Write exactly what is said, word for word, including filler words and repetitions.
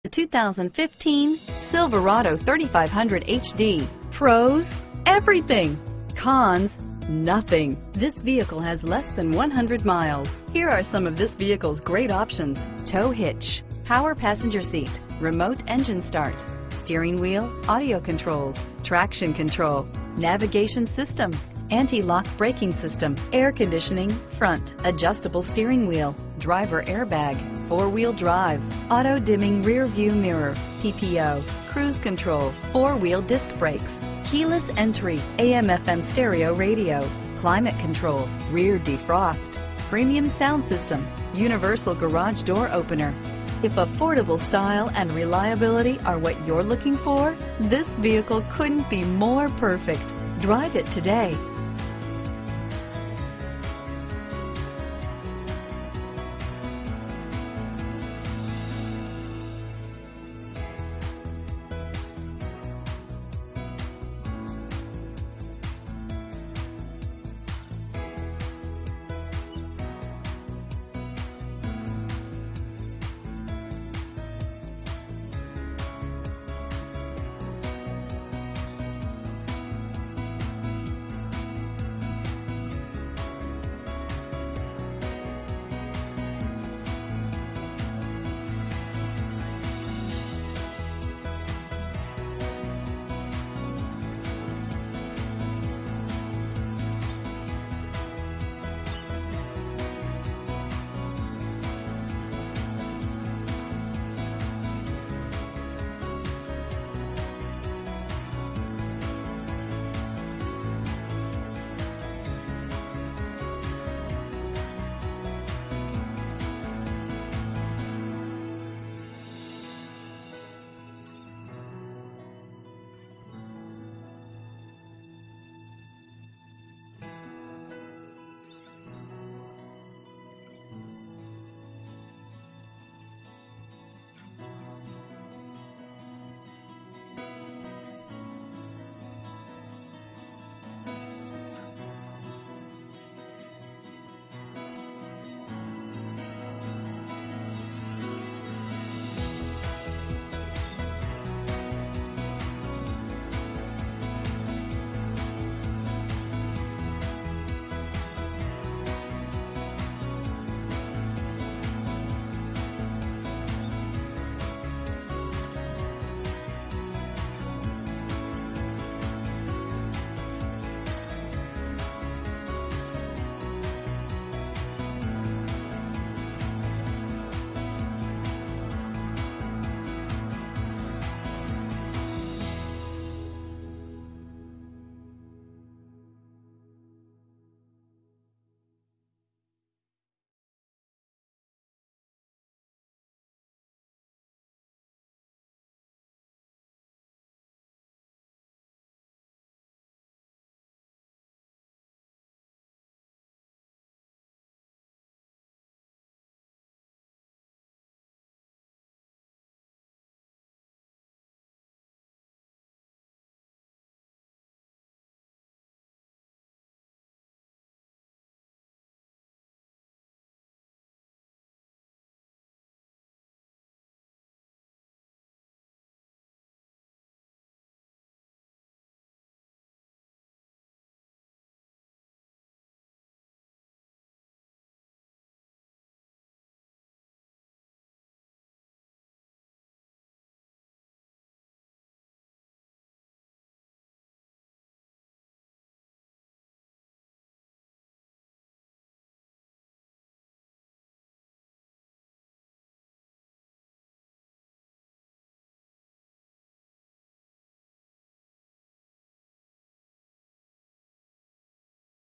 The two thousand fifteen Silverado thirty-five hundred H D. Pros, everything. Cons, nothing. This vehicle has less than one hundred miles. Here are some of this vehicle's great options: tow hitch, power passenger seat, remote engine start, steering wheel audio controls, traction control, navigation system, anti-lock braking system, air conditioning, front, adjustable steering wheel, driver airbag, four-wheel drive, auto-dimming rear view mirror, P P O, cruise control, four-wheel disc brakes, keyless entry, A M F M stereo radio, climate control, rear defrost, premium sound system, universal garage door opener. If affordable style and reliability are what you're looking for, this vehicle couldn't be more perfect. Drive it today.